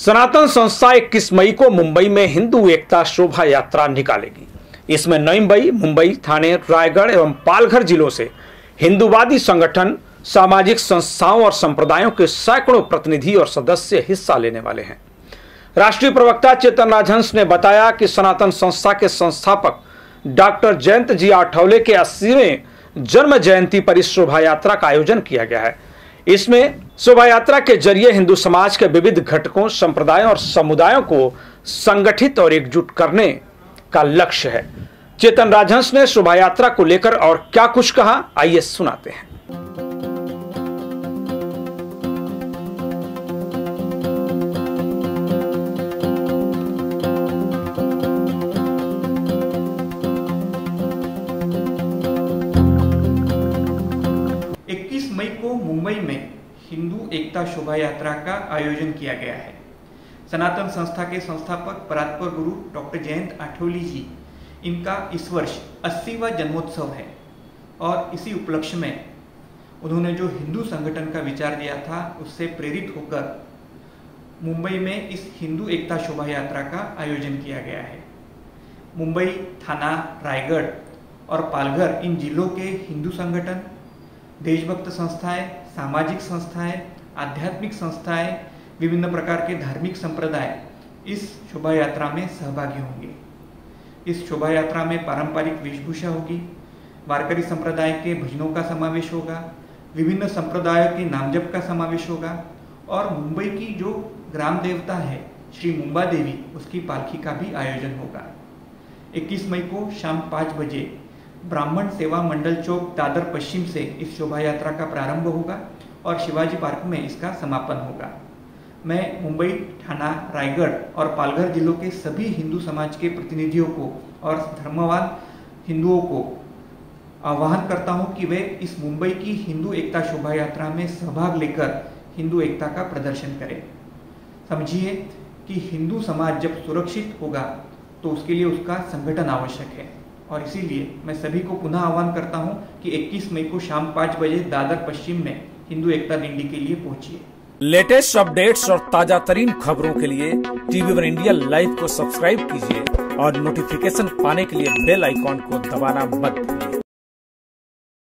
सनातन संस्था 21 मई को मुंबई में हिंदू एकता शोभा यात्रा निकालेगी। इसमें नई मुंबई, ठाणे, रायगढ़ एवं पालघर जिलों से हिंदूवादी संगठन, सामाजिक संस्थाओं और संप्रदायों के सैकड़ों प्रतिनिधि और सदस्य हिस्सा लेने वाले हैं। राष्ट्रीय प्रवक्ता चेतन राजहंस ने बताया कि सनातन संस्था के संस्थापक डॉक्टर जयंत जी आठवले के 80वें जन्म जयंती पर इस शोभा यात्रा का आयोजन किया गया है। इसमें शोभा यात्रा के जरिए हिंदू समाज के विविध घटकों, संप्रदायों और समुदायों को संगठित और एकजुट करने का लक्ष्य है। चेतन राजहंस ने शोभा यात्रा को लेकर और क्या कुछ कहा, आइए सुनाते हैं। मई को मुंबई में हिंदू एकता शोभा यात्रा का आयोजन किया गया है। सनातन संस्था के संस्थापक परात्पर गुरु डॉक्टर जयंत आठवले जी, इनका इस वर्ष 80वां जन्मोत्सव है और इसी उपलक्ष्य में उन्होंने जो हिंदू संगठन का विचार दिया था, उससे प्रेरित होकर मुंबई में इस हिंदू एकता शोभा यात्रा का आयोजन किया गया है। मुंबई, ठाणा, रायगढ़ और पालघर इन जिलों के हिंदू संगठन, देशभक्त संस्थाएं, सामाजिक संस्थाएं, आध्यात्मिक संस्थाएं, विभिन्न प्रकार के धार्मिक संप्रदाय इस शोभा यात्रा में सहभागी होंगे। इस शोभा यात्रा में पारंपरिक वेशभूषा होगी, वारकरी संप्रदाय के भजनों का समावेश होगा, विभिन्न संप्रदायों के नामजप का समावेश होगा और मुंबई की जो ग्राम देवता है श्री मुंबा देवी, उसकी पालकी का भी आयोजन होगा। 21 मई को शाम 5 बजे ब्राह्मण सेवा मंडल चौक, दादर पश्चिम से इस शोभा यात्रा का प्रारंभ होगा और शिवाजी पार्क में इसका समापन होगा। मैं मुंबई, ठाणा, रायगढ़ और पालघर जिलों के सभी हिंदू समाज के प्रतिनिधियों को और धर्मवान हिंदुओं को आह्वान करता हूं कि वे इस मुंबई की हिंदू एकता शोभा यात्रा में सहभाग लेकर हिंदू एकता का प्रदर्शन करें। समझिए कि हिंदू समाज जब सुरक्षित होगा तो उसके लिए उसका संगठन आवश्यक है और इसीलिए मैं सभी को पुनः आह्वान करता हूं कि 21 मई को शाम 5 बजे दादर पश्चिम में हिंदू एकता दिंडी के लिए पहुंचिए। लेटेस्ट अपडेट्स और ताजा तरीन खबरों के लिए TV1 इंडिया लाइव को सब्सक्राइब कीजिए और नोटिफिकेशन पाने के लिए बेल आइकॉन को दबाना मत भूलिए।